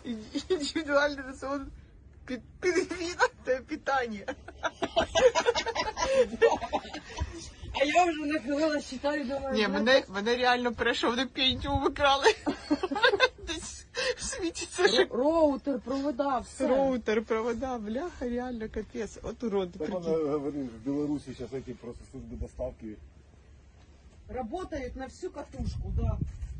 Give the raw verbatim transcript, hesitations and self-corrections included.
Индивидуальный рацион питания. А я вже нахилила, считаю, думаю... Ні, мене, мене реально перейшов на Pentium викрали. Десь світиться. Р- Роутер, провода, все. Роутер, провода, бляха, реально капець. От урод. Так он говорит, в Беларуси сейчас эти просто службы доставки. Работают на всю катушку, да.